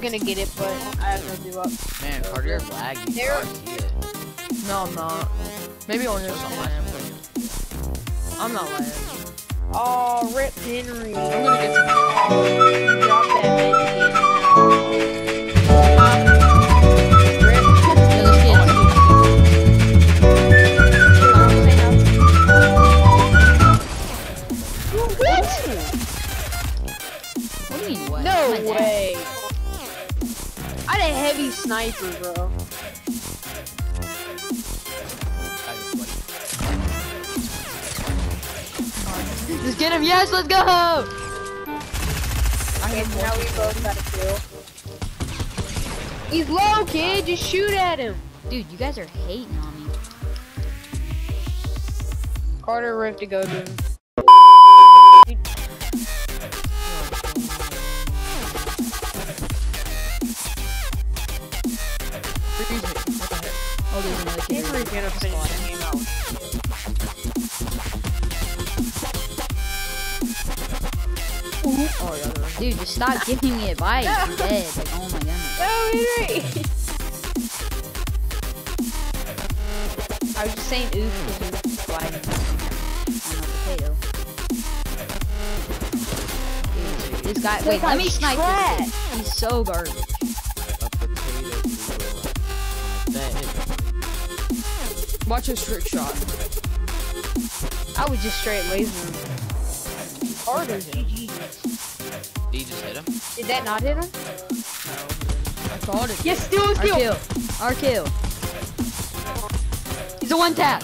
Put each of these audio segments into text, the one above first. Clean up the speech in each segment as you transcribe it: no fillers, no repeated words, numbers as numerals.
gonna get it, but I have no give up. Man, Carter, you're lagging. There- No, I'm not. Maybe on your side. I'm not lagging. Oh, Rip Henry. I'm gonna get some. Drop that mid game now. Rip. Yeah, let's get What? What do you mean, what? No My dad. way. I had a heavy sniper, bro. Just get him, yes, let's go! Okay, so now we both got a kill. He's low, kid. Just shoot at him. Dude, you guys are hating on me. Carter, Rift to go to him. Excuse me. What the heck? Oh, there's another kid. Henry's gonna finish the game out. Oh, yeah, they're Dude, just stop giving me advice. You're dead. Like, oh my goodness. No, Henry. I was just saying oof because he was sliding. I'm a potato. Dude, this guy, wait, let me snipe this kid. He's so garbage. Watch his trick shot. I was just straight lasering him. Carter, GG. Did you just hit him? Did that not hit him? I thought it. Yes, steal, Our steal. kill. Our kill. He's a one tap.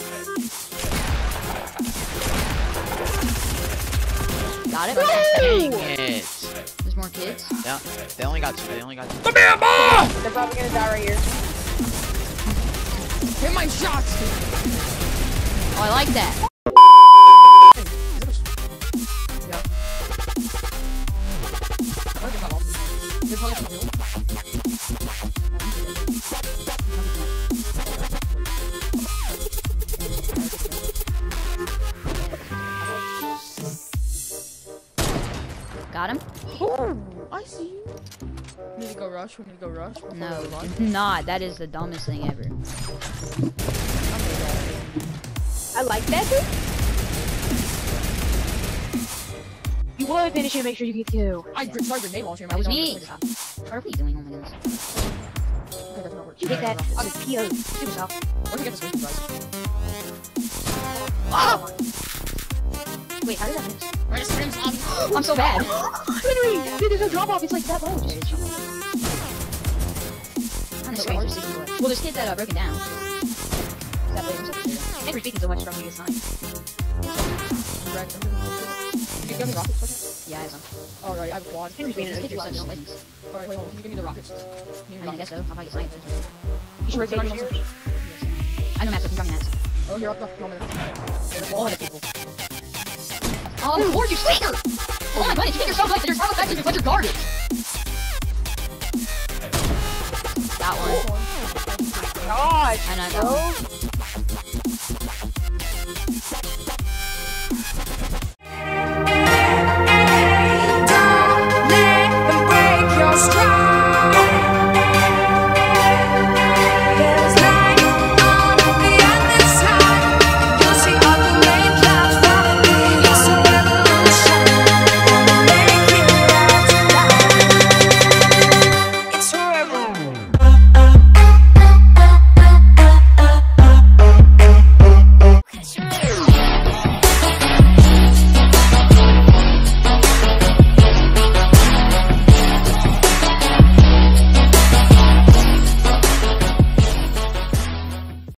Got it. Dang it. There's more kids. Yeah, they only got two. They only got two. They're probably gonna die right here. Hit my shots, dude. Oh, I like that. Got him? Oh, I see you. We need to go rush. We need to go rush. No, do not. That is the dumbest thing ever. I like that, dude. You want to finish it, make sure you get two. I tried grenade launcher. That was me. What are we doing? Oh my goodness. Okay, that's not working. You take that. I'll just PO. Shoot yourself. Where'd you get this one, guys? Oh! Wait, how did that miss? I'm so bad. Henry! Dude, there's no drop off. It's like that low. Just shoot. I'm the strangest thing. Well, there's kids that are broken down. That way, Henry's speaking so much from me this time. You give me rockets? yeah, I have some. Oh, right, I have a quad. Henry's being These an kids are idiot. such weapons. Alright, wait, hold on. Can you give me the rockets? Give me I the mean, I guess rockets. so. I'll probably snipe this. You should rotate yours. I know maps, I'm dropping mats. Oh, you're up. No, no, no. There's all the people. Oh, of course, you stinker! Oh my goodness, you think you're so good, but there's no effects, but you're garbage! That one. Gosh, I know, that bro. one.